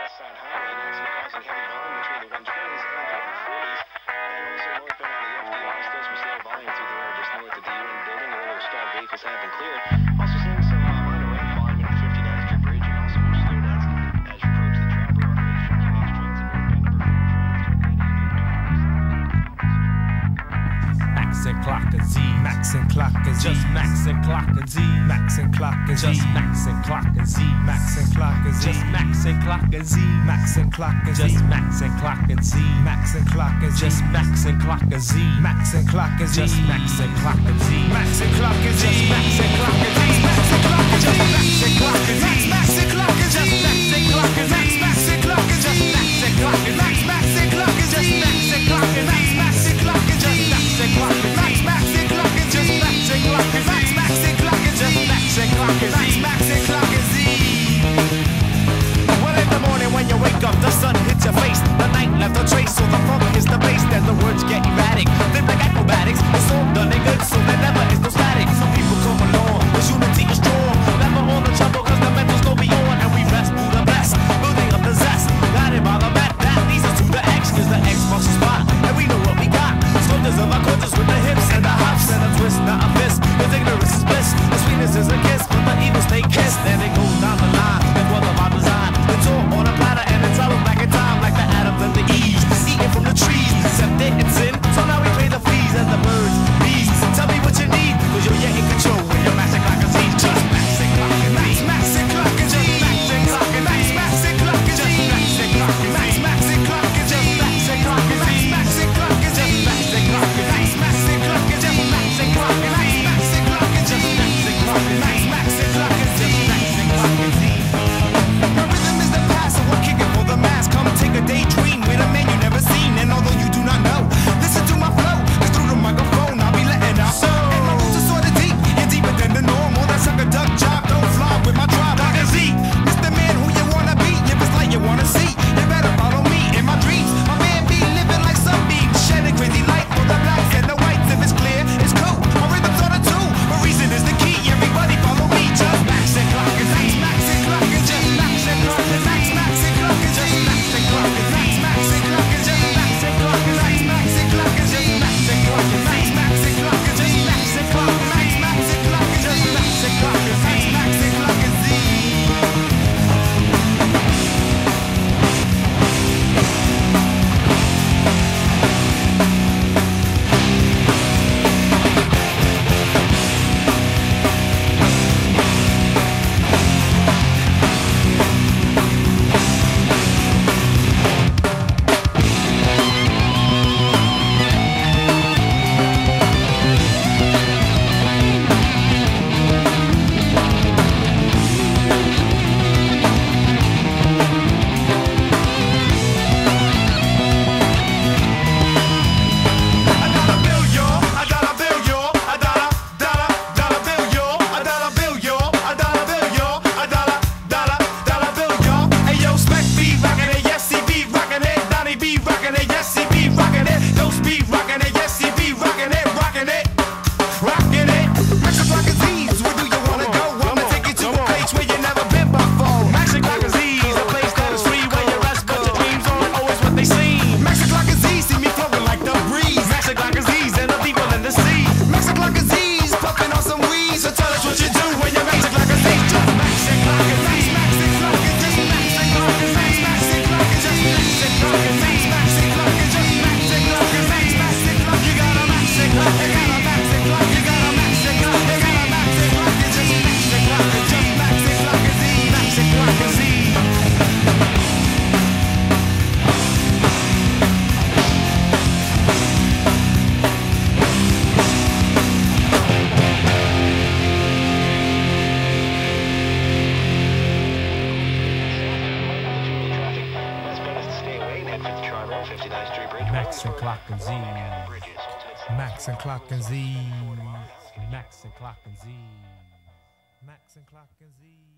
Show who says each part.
Speaker 1: west side highway, that's causing heavy volume between the 120s and the 140s. And also northbound on the FDR, still some slow volume through the area just north of the UN building, where those stalled vehicles have been cleared. Also seeing some minor rain volume in the 59th Street Bridge and also more slowdowns as you approach the Trapper Bridge. Checking these trains and northbound number 4
Speaker 2: Max and clock and Z, Max and clock and Z, just Max and clock and Z, Max and clock and Z, just Max and clock and Z, Max and clock and Z, just Max and clock and Z, Max and clock and Z, just Max and clock and Z, Max and clock and Z, just Max and clock and Z, Max and clock and Z, just Max and clock and Z, Max and clock and Z, just Max and clock and Z, Max and clock and just Max and clock and Z, Max and clock and just Max and clock and Max and clock and just Max and clock and Max and clock and just Max and clock and Max and clock and just Max and clock and Max and clock and just Max and clock and Max and clock and just Max and clock and Max and clock and Z. Well, in the morning when you wake up, the sun hits your face. The night left a trace, so the funk is the bass. Then the words get erratic, live like acrobatics. It's all done and good, so there never is no static. Some people come along, cause unity is strong. Never all the trouble, cause the mentals go beyond. And we rest through the best, building up the zest. Guided by the mat, that leads us to the X. Cause the X marks the spot, and we know what we got. Sculptors of our quarters with the hips and the hops and a twist, not a miss. Cause ignorance is bliss, the sweetness is a kiss. But the evil stay kissed, then it goes down the line. It's what about design? It's all on a platter and it's all back in time, like the atoms and the Eves. Eating from the trees, except it and sin. So now we pay the fees and the birds, bees. Tell me what you need, cause you're yet in control. When you're maxing clock and Z, just maxing clock and max, maxing clock and just maxing clock and max, maxing clock and just maxing clock and max, maxing clock and just maxing clock and max, maxing clock and just maxing clock and max, maxing clock and just maxing clock and max, maxing clock and just maxing clock and max, maxing clock and just maxing clock and Z. My rhythm is the past, so we're kicking for the mass. Come take a daydream with a man you never seen, and although you do not know, listen to my flow. Cause through the microphone, I'll be letting out. And my roots are sorta deep, yeah, deeper than the norm. All that sucker duck job, don't fly with my tribe. Like a Z, it's the man who you wanna be. If it's like you wanna see, you better follow me in my dreams. My man be living like sunbeams, shedding crazy light for the blacks and the whites. If it's clear, it's cool. My rhythm's on a two, but reason is the key. Everybody follow me, just max and clock and max, max and clock and just max and clock and max, max and clock and just max and clock and max, max and clock and just max and clock and max, max and clock and just max and clock and max, max and clock and just max and clock and max, max and clock and just max and clock and max, max and clock and Z. Max and clock and Z, Max and clock and Z, Max and clock and Z, Max and clock and Z.